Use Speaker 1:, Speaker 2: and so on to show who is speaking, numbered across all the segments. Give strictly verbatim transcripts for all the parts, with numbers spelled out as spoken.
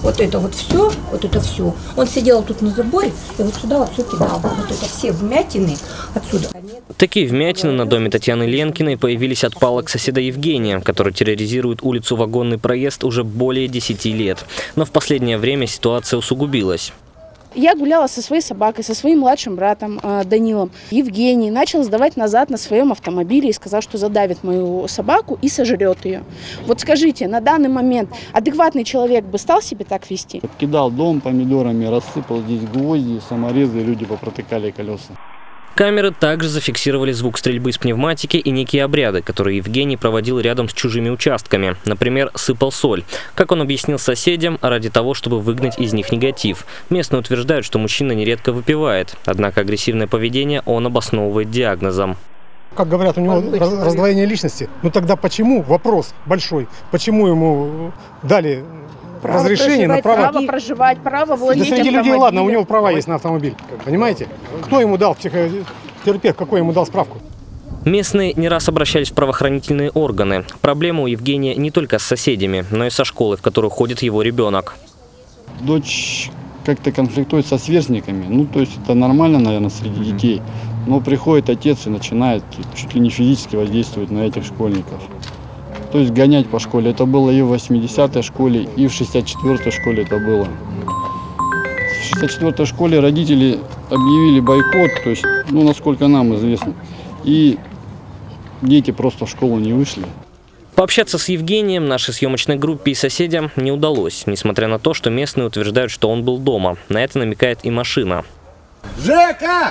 Speaker 1: вот это вот все, вот это все. Он сидел тут на заборе и вот сюда вот все кидал. Вот это все вмятины отсюда.
Speaker 2: Такие вмятины на доме Татьяны Ленкиной появились от палок соседа Евгения, который терроризирует улицу Вагонный проезд уже более десяти лет. Но в последнее время ситуация усугубилась.
Speaker 3: Я гуляла со своей собакой, со своим младшим братом э, Данилом. Евгений начал сдавать назад на своем автомобиле и сказал, что задавит мою собаку и сожрет ее. Вот скажите, на данный момент адекватный человек бы стал себя так вести?
Speaker 4: Кидал дом помидорами, рассыпал здесь гвозди, саморезы, люди попротыкали колеса.
Speaker 2: Камеры также зафиксировали звук стрельбы с пневматики и некие обряды, которые Евгений проводил рядом с чужими участками. Например, сыпал соль. Как он объяснил соседям, ради того, чтобы выгнать из них негатив. Местные утверждают, что мужчина нередко выпивает. Однако агрессивное поведение он обосновывает диагнозом.
Speaker 5: Как говорят, у него раздвоение личности. Ну тогда почему, вопрос большой, почему ему дали право разрешение на право,
Speaker 3: право проживать, право владеть
Speaker 5: да среди людей, ладно, у него права есть на автомобиль, понимаете? Кто ему дал, психотерапевт, какой ему дал справку?
Speaker 2: Местные не раз обращались в правоохранительные органы. Проблема у Евгения не только с соседями, но и со школой, в которую ходит его ребенок.
Speaker 4: Дочь как-то конфликтует со сверстниками, ну то есть это нормально, наверное, среди детей. Но приходит отец и начинает чуть ли не физически воздействовать на этих школьников. То есть гонять по школе. Это было и в восьмидесятой школе, и в шестьдесят четвёртой школе это было. В шестьдесят четвёртой школе родители объявили бойкот, то есть, ну, насколько нам известно. И дети просто в школу не вышли.
Speaker 2: Пообщаться с Евгением нашей съемочной группе и соседям не удалось, несмотря на то, что местные утверждают, что он был дома. На это намекает и машина.
Speaker 6: Жека!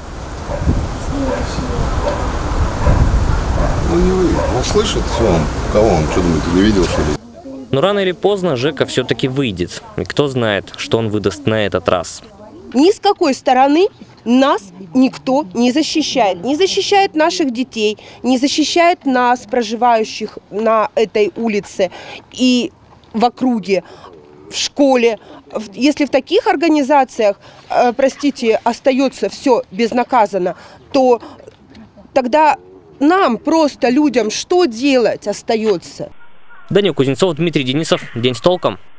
Speaker 7: Он не видит, он слышит, все, он, кого он, что думает, не видел, что ли?
Speaker 2: Но рано или поздно Жека все-таки выйдет. И кто знает, что он выдаст на этот раз.
Speaker 8: Ни с какой стороны нас никто не защищает. Не защищает наших детей, не защищает нас, проживающих на этой улице и в округе, в школе. Если в таких организациях, э, простите, остается все безнаказанно, то тогда нам, просто людям, что делать остается?
Speaker 2: Данил Кузнецов, Дмитрий Денисов. День с толком.